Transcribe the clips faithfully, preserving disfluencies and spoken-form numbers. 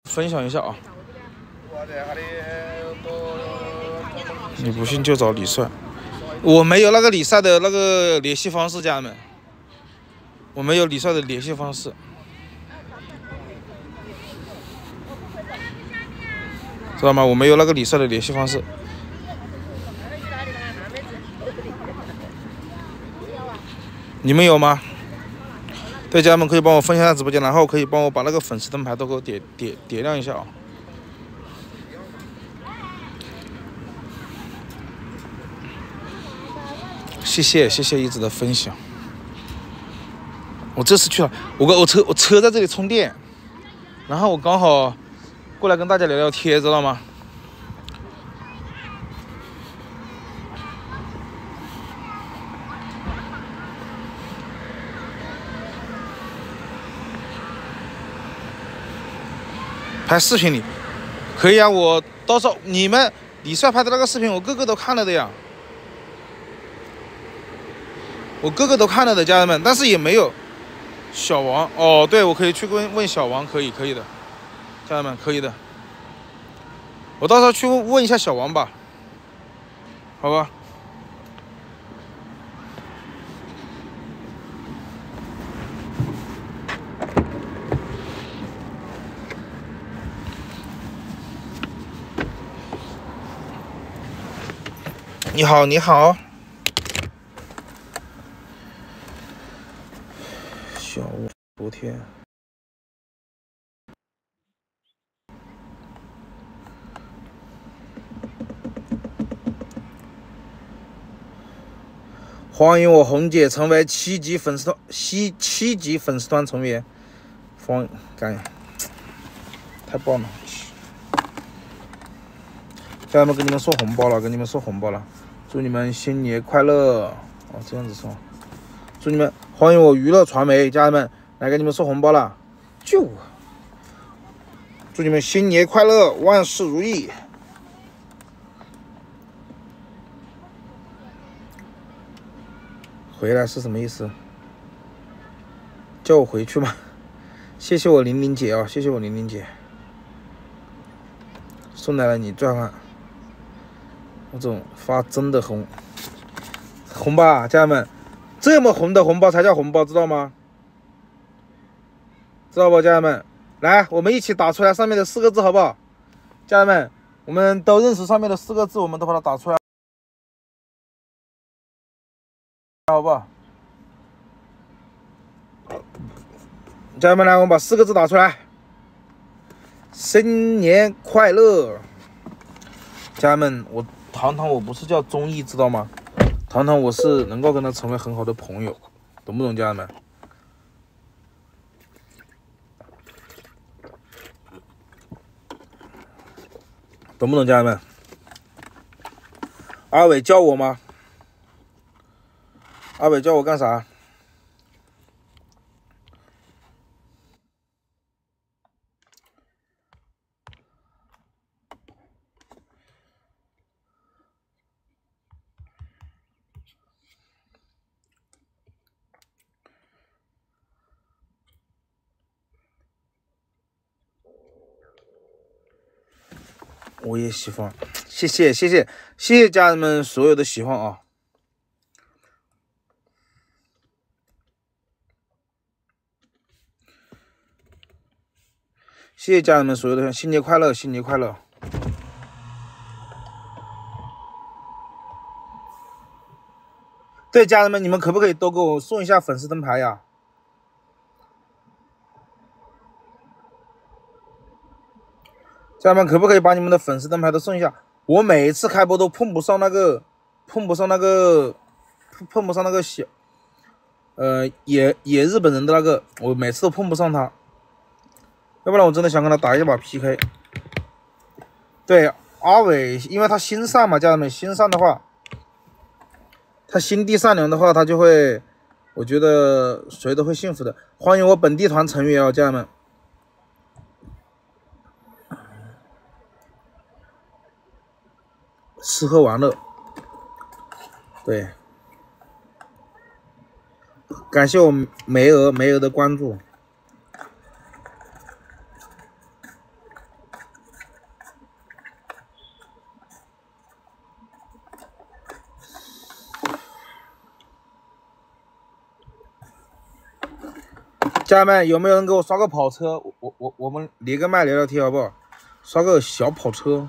分享一下啊。你不信就找李帅，我没有那个李帅的那个联系方式，家人们，我没有李帅的联系方式，知道吗？我没有那个李帅的联系方式。你们有吗？对，家人们可以帮我分享下直播间，然后可以帮我把那个粉丝灯牌都给我点点点亮一下啊！谢谢谢谢一直的分享。我这次去了，我我车我车在这里充电，然后我刚好过来跟大家聊聊天，知道吗？拍视频里可以啊，我到时候你们李帅拍的那个视频，我个个都看了的呀，我个个都看了的，家人们，但是也没有小王哦，对，我可以去问问小王，可以可以的，家人们可以的，我到时候去问问一下小王吧，好吧。你好，你好，小吴，昨天欢迎我红姐成为七级粉丝团，七七级粉丝团成员，欢感太棒了！家人们给你们送红包了，给你们送红包了，祝你们新年快乐！哦，这样子送，祝你们欢迎我娱乐传媒，家人们来给你们送红包了，就祝你们新年快乐，万事如意！回来是什么意思？叫我回去吗？谢谢我玲玲姐啊，谢谢我玲玲姐，送来了你最好看。那种发真的红红包啊，家人们，这么红的红包才叫红包，知道吗？知道不，家人们？来，我们一起打出来上面的四个字，好不好？家人们，我们都认识上面的四个字，我们都把它打出来，好不好？家人们，来，我们把四个字打出来，新年快乐！家人们，我堂堂我不是叫综艺，知道吗？堂堂我是能够跟他成为很好的朋友，懂不懂，家人们？懂不懂，家人们？阿伟叫我吗？阿伟叫我干啥？我也喜欢，谢谢谢谢谢谢家人们所有的喜欢啊！谢谢家人们所有的新年快乐，新年快乐！对，家人们，你们可不可以都给我送一下粉丝灯牌呀？家人们，可不可以把你们的粉丝灯牌都送一下？我每一次开播都碰不上那个，碰不上那个，碰不上那个小，呃，野野日本人的那个，我每次都碰不上他。要不然我真的想跟他打一把 P K。对，阿伟，因为他心善嘛，家人们，心善的话，他心地善良的话，他就会，我觉得谁都会幸福的。欢迎我本地团成员啊，家人们。吃喝玩乐，对，感谢我梅娥梅娥的关注。 家人们，有没有人给我刷个跑车？我我我我们连个麦聊聊天好不好？刷个小跑车。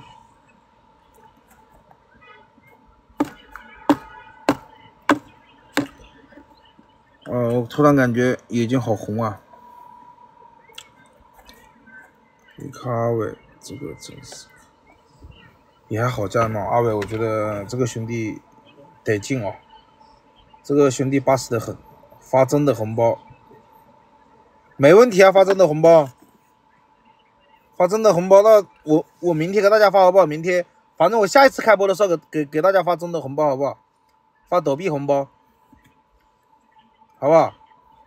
哦，我突然感觉眼睛好红啊！你看阿伟，这个真是也还好，家人们，阿伟，我觉得这个兄弟得劲哦，这个兄弟巴适的很，发真的红包，没问题啊，发真的红包，发真的红包，那我我明天给大家发好不好？明天，反正我下一次开播的时候给给给大家发真的红包好不好？发抖币红包，好不好？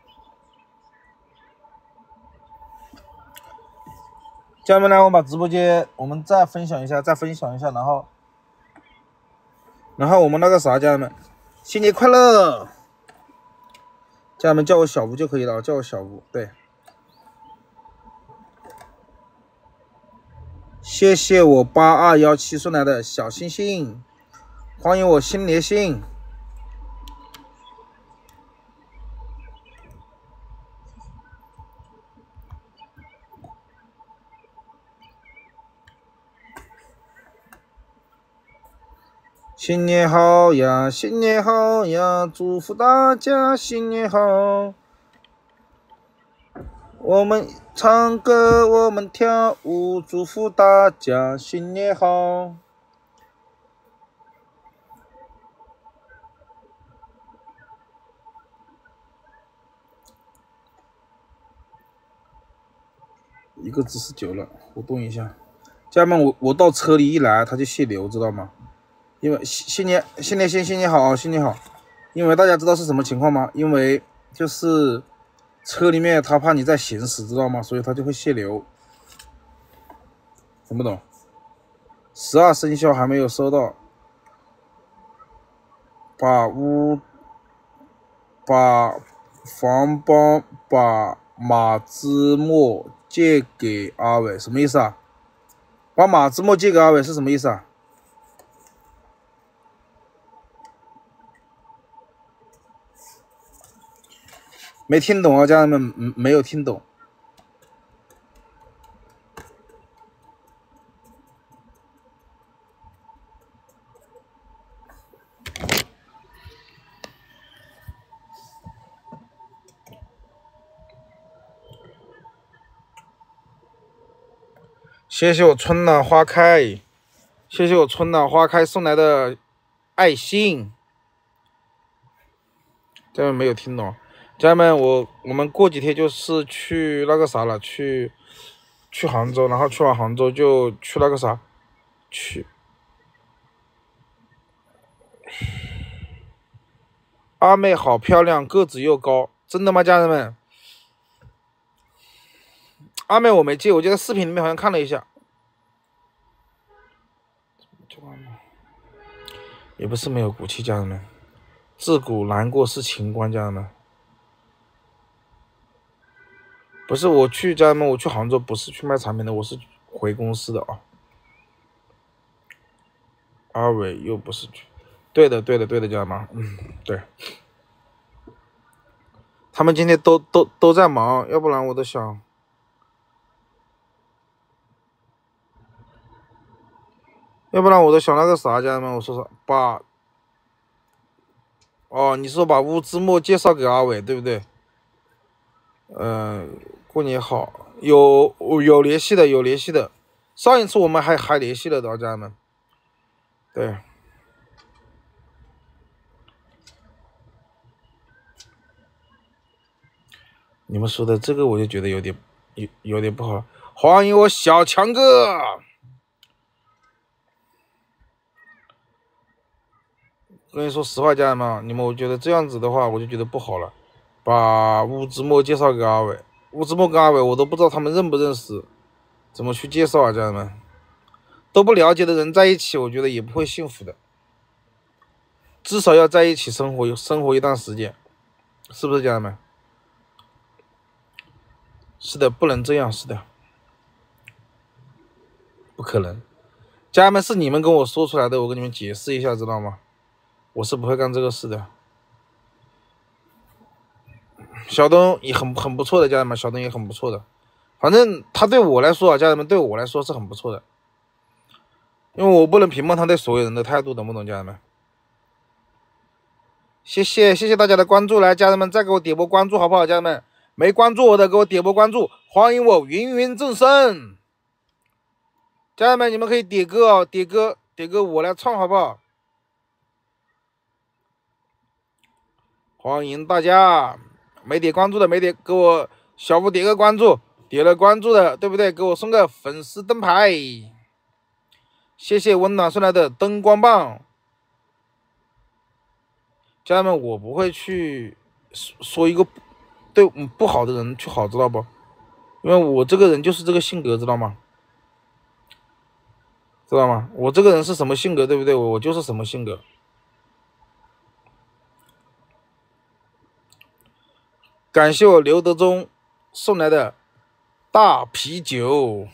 家人们来，我把直播间我们再分享一下，再分享一下，然后，然后我们那个啥，家人们，新年快乐！家人们叫我小吴就可以了，叫我小吴。对，谢谢我八二幺七送来的小星星，欢迎我新年星。新年好呀，新年好呀，祝福大家新年好。我们唱歌，我们跳舞，祝福大家新年好。一个字是九了，互动一下。家人们，我我到车里一来，他就限流，知道吗？因为新年新年新新年好，新年好。因为大家知道是什么情况吗？因为就是车里面他怕你在行驶，知道吗？所以他就会限流。懂不懂？十二生肖还没有收到，把屋把房帮把马之墨借给阿伟，什么意思啊？把马之墨借给阿伟是什么意思啊？没听懂啊，家人们，没有听懂。谢谢我春暖花开，谢谢我春暖花开送来的爱心。家人们没有听懂，家人们，我我们过几天就是去那个啥了，去去杭州，然后去完杭州就去那个啥，去阿妹好漂亮，个子又高，真的吗，家人们？阿妹我没接，我记得视频里面好像看了一下，也不是没有骨气，家人们，自古难过是情关，家人们。不是我去，家人们，我去杭州不是去卖产品的，我是回公司的啊。阿伟又不是去，对的，对的，对的，家人们，嗯，对。他们今天都都都在忙，要不然我都想。要不然我都想那个啥，家人们，我说说把，哦，你说把乌之墨介绍给阿伟，对不对？嗯、呃，过年好，有有联系的，有联系的。上一次我们还还联系了的，家人们。对。你们说的这个我就觉得有点有有点不好。欢迎我小强哥。跟你说实话，家人们，你们我觉得这样子的话，我就觉得不好了。把乌之墨介绍给阿伟，乌之墨跟阿伟我都不知道他们认不认识，怎么去介绍啊，家人们？都不了解的人在一起，我觉得也不会幸福的。至少要在一起生活生活一段时间，是不是，家人们？是的，不能这样，是的，不可能。家人们，是你们跟我说出来的，我跟你们解释一下，知道吗？我是不会干这个事的。 小东也很很不错的，家人们，小东也很不错的。反正他对我来说啊，家人们对我来说是很不错的，因为我不能评判他对所有人的态度，懂不懂，家人们？谢谢谢谢大家的关注，来，家人们再给我点波关注好不好？家人们，没关注我的给我点波关注，欢迎我芸芸众生。家人们，你们可以点歌哦，点歌点歌我来唱好不好？欢迎大家，没点关注的没点，给我小福点个关注，点了关注的对不对？给我送个粉丝灯牌，谢谢温暖送来的灯光棒。家人们，我不会去说一个对不好的人去好，知道不？因为我这个人就是这个性格，知道吗？知道吗？我这个人是什么性格，对不对？我我就是什么性格。感谢我刘德忠送来的大啤酒。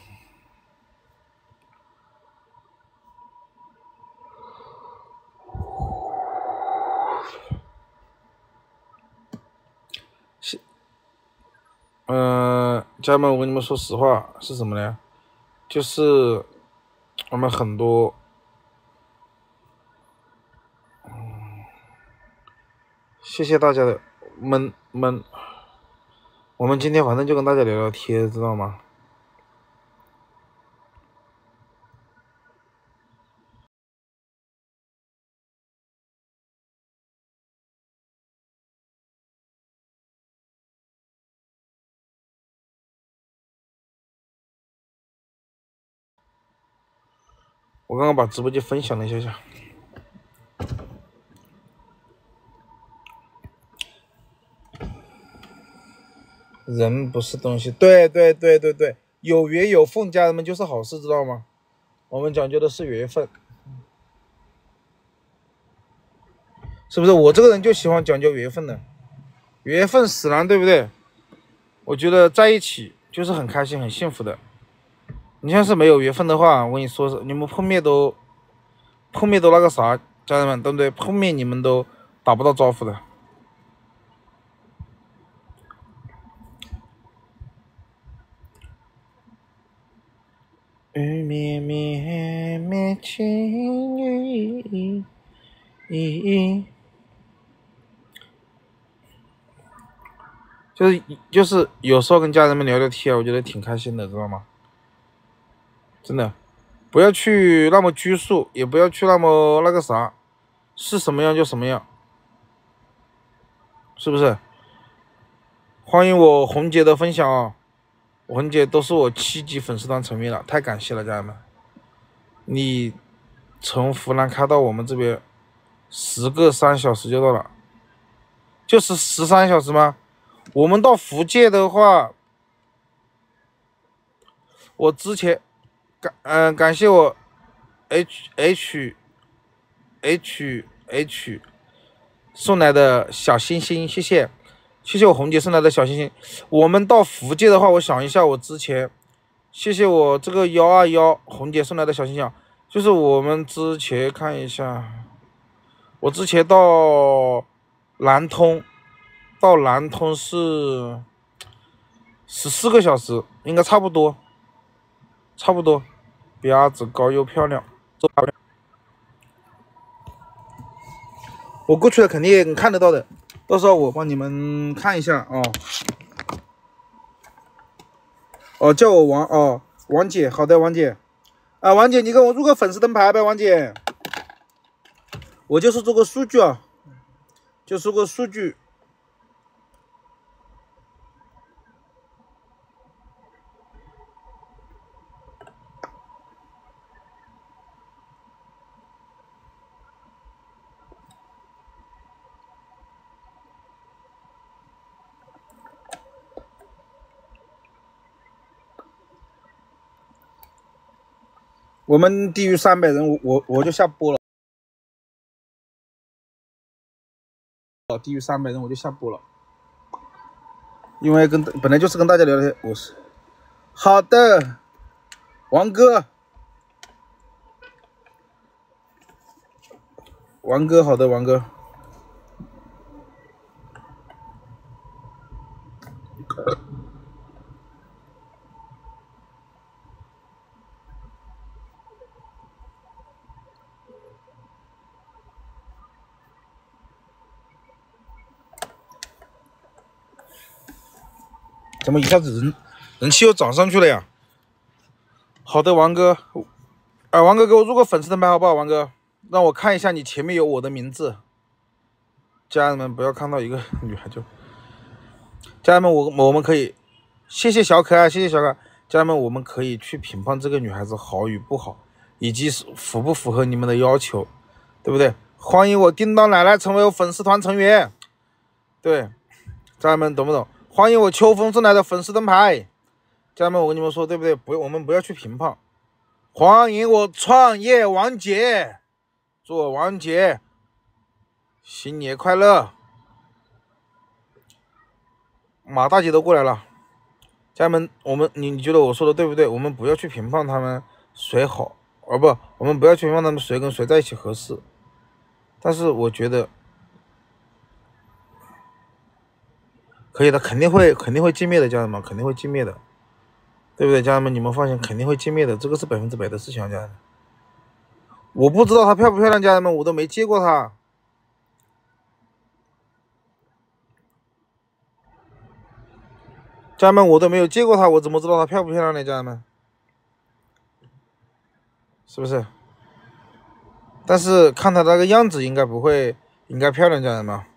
嗯、呃，家人们，我跟你们说实话是什么呢？就是我们很多，嗯，谢谢大家的们们，我们今天反正就跟大家聊聊天，知道吗？我刚刚把直播间分享了一下下。人不是东西，对对对对对，有缘有份，家人们就是好事，知道吗？我们讲究的是缘分，是不是？我这个人就喜欢讲究缘分的，缘分使然，对不对？我觉得在一起就是很开心、很幸福的。你要是没有缘分的话，我跟你说，你们碰面都碰面都那个啥，家人们，对不对？碰面你们都打不到招呼的。雨绵绵绵轻雨，就是就是有时候跟家人们聊聊天，我觉得挺开心的，知道吗？真的，不要去那么拘束，也不要去那么那个啥，是什么样就什么样，是不是？欢迎我红姐的分享啊！红姐都是我七级粉丝团成员了，太感谢了，家人们！你从湖南开到我们这边，十个三小时就到了，就是十三小时吗？我们到福建的话，我之前感嗯、呃、感谢我 H H H H 送来的小星星，谢谢。谢谢我红姐送来的小星星。我们到福建的话，我想一下，我之前，谢谢我这个幺二幺红姐送来的小星星，就是我们之前看一下，我之前到南通，到南通是十四个小时，应该差不多，差不多。婊子高又漂亮，我过去了肯定看得到的。到时候我帮你们看一下哦。哦，叫我王哦，王姐，好的，王姐，啊，王姐，你给我入个粉丝灯牌呗，王姐。我就是做个数据啊，就是个数据。我们低于三百人，我我我就下播了。低于三百人我就下播了，因为跟本来就是跟大家聊天。我是好的，王哥，王哥，好的，王哥。 怎么一下子人人气又涨上去了呀？好的，王哥，啊，王哥给我入个粉丝灯牌好不好？王哥，让我看一下你前面有我的名字。家人们不要看到一个女孩就，家人们我我们可以，谢谢小可爱，谢谢小可爱。家人们，我们可以去评判这个女孩子好与不好，以及符不符合你们的要求，对不对？欢迎我叮当奶奶成为我粉丝团成员，对，家人们懂不懂？欢迎我秋风送来的粉丝灯牌，家人们，我跟你们说，对不对？不，我们不要去评判。欢迎我创业王姐，祝我王姐新年快乐！马大姐都过来了。家人们，我们你你觉得我说的对不对？我们不要去评判他们谁好，而不，我们不要去评判他们谁跟谁在一起合适。但是我觉得可以的，肯定会肯定会歼灭的，家人们肯定会歼灭的，对不对？家人们，你们放心，肯定会歼灭的，这个是百分之百的事情，家人们。我不知道她漂不漂亮，家人们，我都没见过她。家人们，我都没有见过她，我怎么知道她漂不漂亮呢？家人们，是不是？但是看她那个样子，应该不会，应该漂亮，家人们。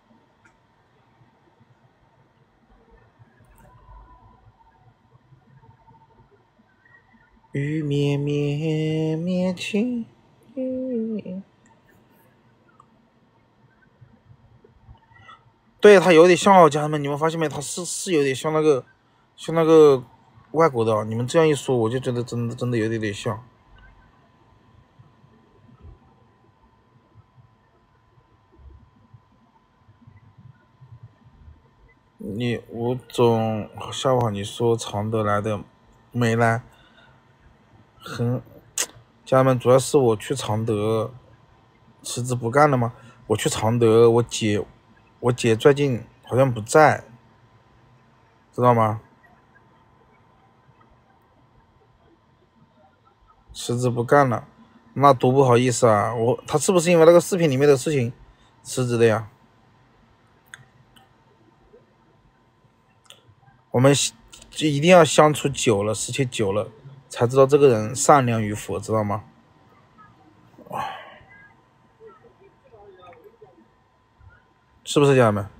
雨绵绵绵轻雨，对她有点像哦，家人们，你们发现没？她是是有点像那个，像那个外国的哦。你们这样一说，我就觉得真的真的有点点像。你吴总下午好，你说常德来的没来？很，家人们，主要是我去常德辞职不干了吗？我去常德，我姐我姐最近好像不在，知道吗？辞职不干了，那多不好意思啊！我他是不是因为那个视频里面的事情辞职的呀？我们就一定要相处久了，时间久了，才知道这个人善良与否，知道吗？是不是家人们？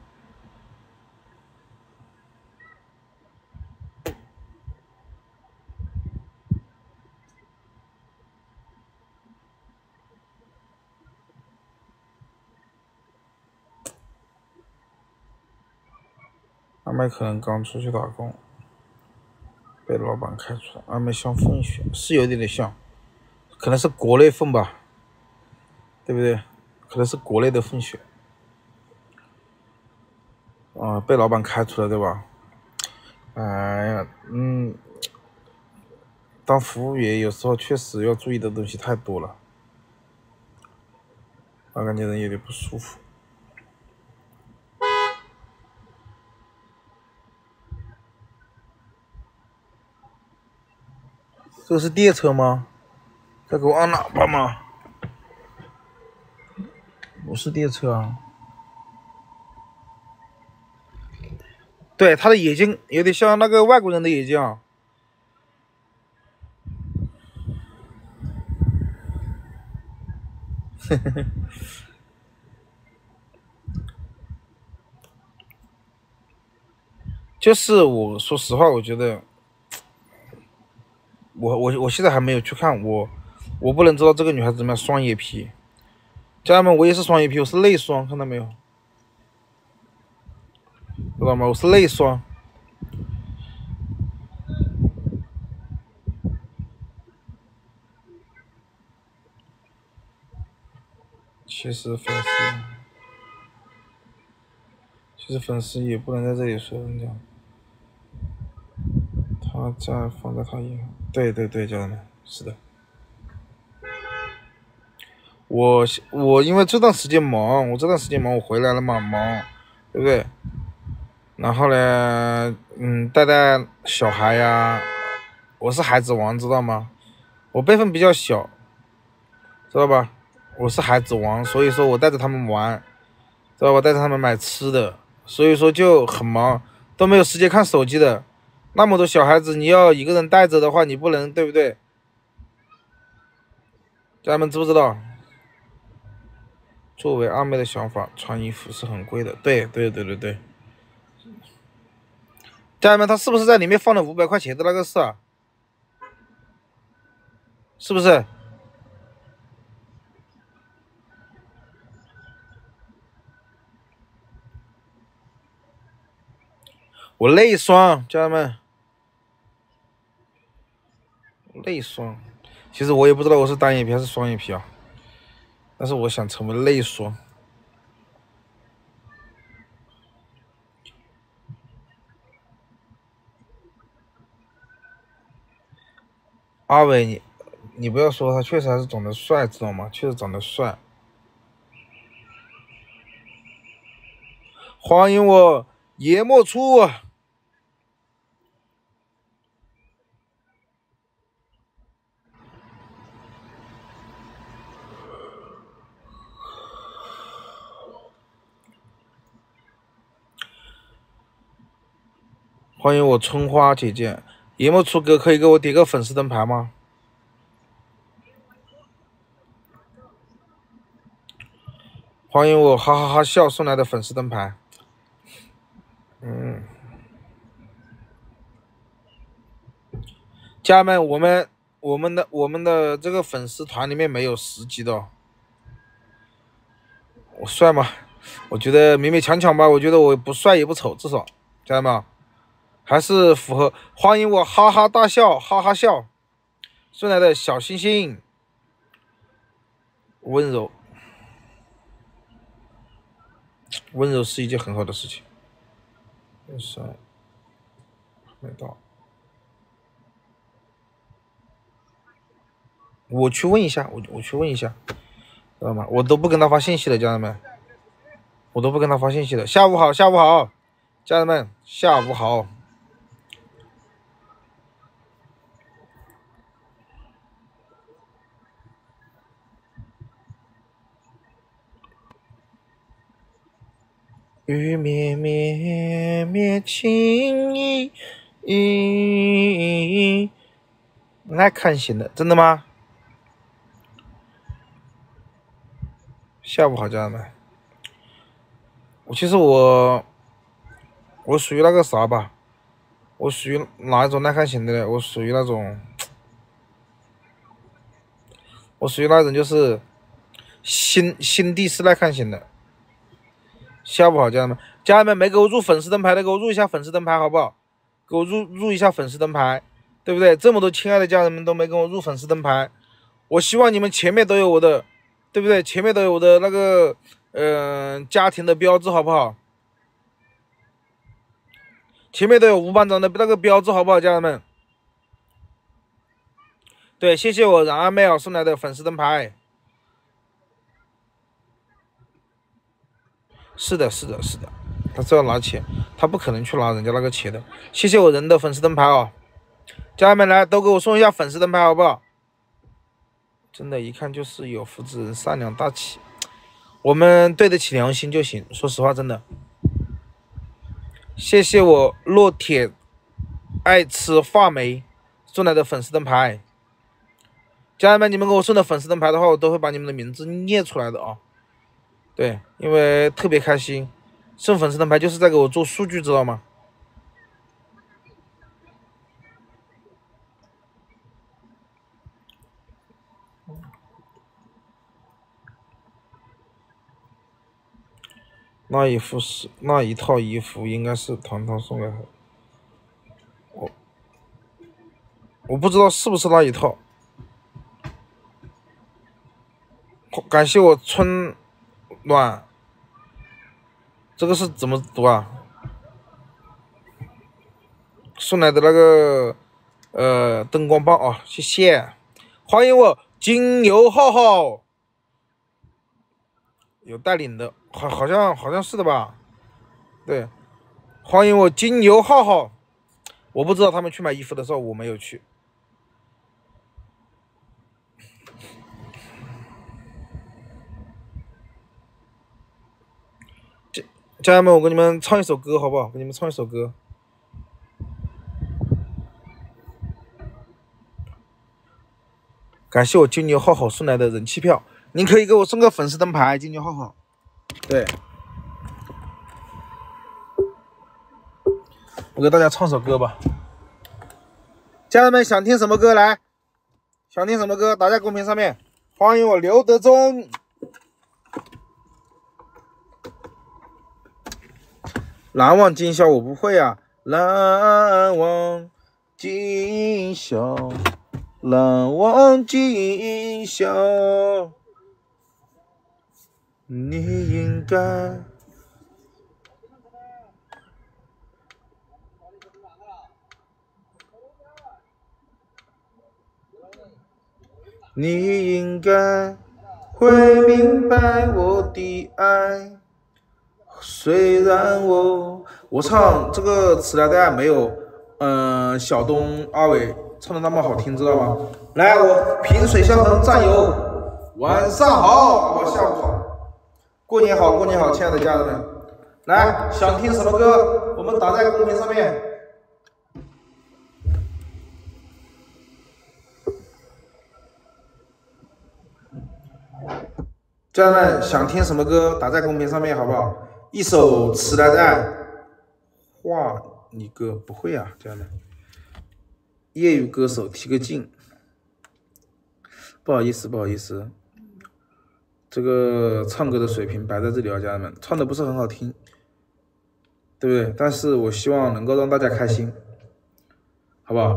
阿妹可能刚出去打工，被老板开除了。阿妹像混血，是有点点像，可能是国内混吧，对不对？可能是国内的混血。啊、呃，被老板开除了，对吧？哎呀，嗯，当服务员有时候确实要注意的东西太多了，我感觉人有点不舒服。这是电车吗？在给我按喇叭吗？不是电车啊。对，他的眼睛有点像那个外国人的眼睛啊。呵呵呵。就是我说实话，我觉得，我我我现在还没有去看，我我不能知道这个女孩子怎么样，双眼皮。家人们，我也是双眼皮，我是内双，看到没有？知道吗？我是内双。其实粉丝，其实粉丝也不能在这里说人家。他在放在他银行，对对对，家人们，是的。我我因为这段时间忙，我这段时间忙，我回来了嘛，忙，对不对？然后呢，嗯，带带小孩呀，我是孩子王，知道吗？我辈分比较小，知道吧？我是孩子王，所以说我带着他们玩，知道吧？带着他们买吃的，所以说就很忙，都没有时间看手机的。 那么多小孩子，你要一个人带着的话，你不能，对不对？家人们知不知道？作为二妹的想法，穿衣服是很贵的。对对对对对。家人们，他是不是在里面放了五百块钱的那个事啊？是不是？我内双，家人们，内双。其实我也不知道我是单眼皮还是双眼皮啊，但是我想成为内双。阿伟，你你不要说，他确实还是长得帅，知道吗？确实长得帅。欢迎我野莫初。欢迎我春花姐姐，野莫初哥可以给我点个粉丝灯牌吗？欢迎我哈哈哈笑送来的粉丝灯牌。嗯，家人们，我们我们的我们的这个粉丝团里面没有十级的、哦。我帅吗？我觉得勉勉强强吧。我觉得我不帅也不丑，至少家人们还是符合。欢迎我哈哈大笑，哈哈笑送来的小星星。温柔，温柔是一件很好的事情。帅，没到。我去问一下，我我去问一下，知道吗？我都不跟他发信息了，家人们，我都不跟他发信息了。下午好，下午好，家人们，下午好。雨绵绵绵情意，那看行的，真的吗？下午好，家人们。我其实我我属于那个啥吧，我属于哪一种耐看型的呢？我属于那种，我属于那种就是心心地是耐看型的。下午好，家人们，家人们没给我入粉丝灯牌的，给我入一下粉丝灯牌好不好？给我入入一下粉丝灯牌，对不对？这么多亲爱的家人们都没给我入粉丝灯牌，我希望你们前面都有我的，对不对？前面都有我的那个，嗯、呃，家庭的标志，好不好？前面都有吴班长的那个标志，好不好，家人们？对，谢谢我冉阿妹送来的粉丝灯牌。是的，是的，是的，他是要拿钱，他不可能去拿人家那个钱的。谢谢我人的粉丝灯牌哦，家人们来都给我送一下粉丝灯牌好不好？真的，一看就是有福之人，善良大气，我们对得起良心就行。说实话，真的。谢谢我烙铁爱吃话梅送来的粉丝灯牌，家人们，你们给我送的粉丝灯牌的话，我都会把你们的名字念出来的啊。对，因为特别开心，送粉丝灯牌就是在给我做数据，知道吗？那一副是那一套衣服，应该是糖糖送给他。我我不知道是不是那一套。感谢我春暖，这个是怎么读啊？送来的那个呃灯光棒啊，谢谢，欢迎我金牛浩浩，有带领的，好好像好像是的吧？对，欢迎我金牛浩浩，我不知道他们去买衣服的时候我没有去。家人们，我给你们唱一首歌好不好？给你们唱一首歌。 感谢我金牛浩浩送来的人气票，您可以给我送个粉丝灯牌，金牛浩浩。对，我给大家唱首歌吧。家人们想听什么歌来？想听什么歌？打在公屏上面。欢迎我刘德忠。难忘今宵我不会啊，难忘今宵，难忘今宵，你应该。你应该会明白我的爱，虽然我我唱这个词来的没有，嗯、呃，小东阿伟唱的那么好听，知道吗？来，我萍水相逢战友，晚上好，我下午好，过年好，过年好，亲爱的家人们，来，想听什么歌，我们打在公屏上面。家人们想听什么歌，打在公屏上面好不好？一首《迟来的爱》，画你歌不会啊，家人们。业余歌手提个劲，不好意思，不好意思，这个唱歌的水平摆在这里啊，家人们，唱的不是很好听，对不对？但是我希望能够让大家开心，好不好？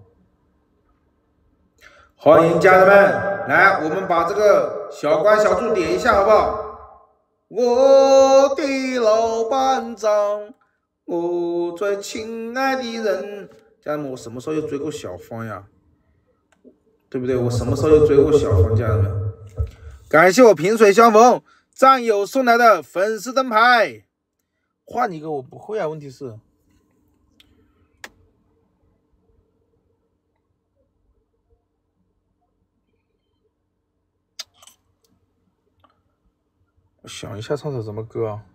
欢迎家人们。来，我们把这个小关小柱点一下，好不好？我的老班长，我最亲爱的人，家人们，我什么时候又追过小芳呀？对不对？我什么时候又追过小芳？家人们，感谢我萍水相逢战友送来的粉丝灯牌。换一个我不会啊，问题是。我想一下唱首什么歌啊？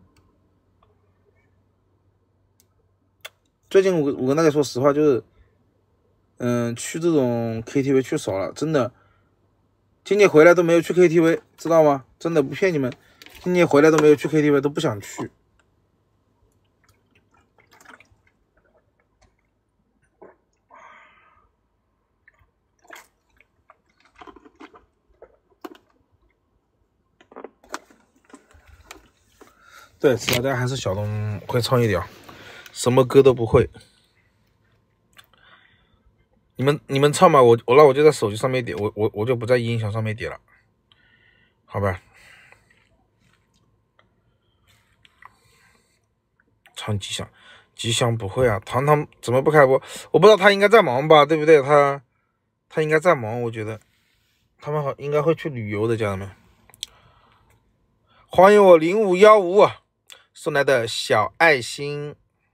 最近我我跟大家说实话，就是，嗯，去这种 K T V 去少了，真的。今年回来都没有去 K T V， 知道吗？真的不骗你们，今年回来都没有去 K T V， 都不想去。对，迟来的爱还是小东会唱一点，什么歌都不会。你们你们唱吧，我我那我就在手机上面点，我我我就不在音响上面点了，好吧？唱吉祥，吉祥不会啊，糖糖怎么不开播？我不知道他应该在忙吧，对不对？他他应该在忙，我觉得他们好应该会去旅游的，家人们。欢迎我零五幺五送来的小爱心，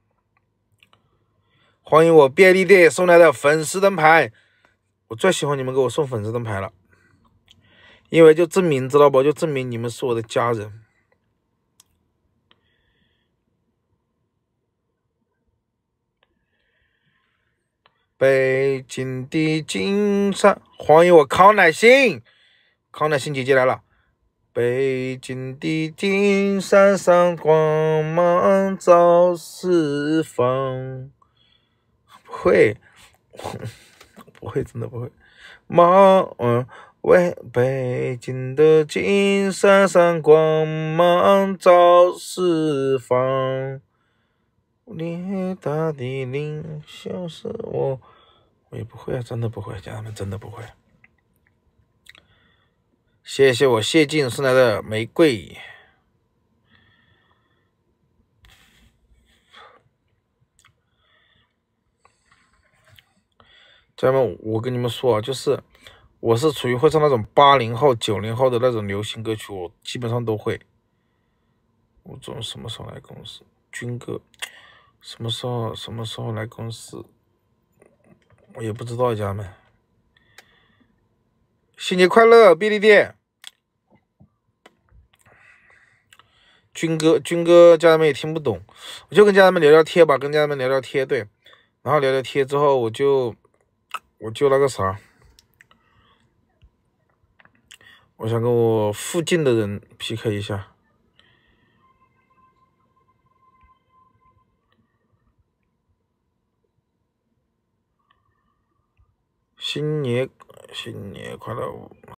欢迎我便利店送来的粉丝灯牌，我最喜欢你们给我送粉丝灯牌了，因为就证明知道不？就证明你们是我的家人。北京的金山，欢迎我康乃馨，康乃馨姐姐来了。北京的金山上光芒照四方，不会，不会，真的不会。妈，嗯，喂，北京的金山上光芒照四方，伟大的领袖是我，我也不会啊，真的不会，家人们真的不会。谢谢我谢晋送来的玫瑰。家人们，我跟你们说啊，就是我是处于会唱那种八零后、九零后的那种流行歌曲，我基本上都会。吴总什么时候来公司？军哥什么时候什么时候来公司？我也不知道，家人们。新年快乐，便利店。军哥，军哥，家人们也听不懂，我就跟家人们聊聊天吧，跟家人们聊聊天，对，然后聊聊天之后，我就，我就那个啥， 我想跟我附近的人 P K 一下。新年新年快乐！